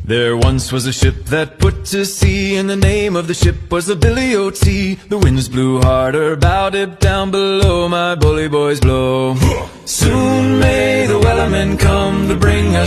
There once was a ship that put to sea, and the name of the ship was the Billy O.T. The winds blew harder, bowed it down below, my bully boys blow. Soon may the wellermen come to bring us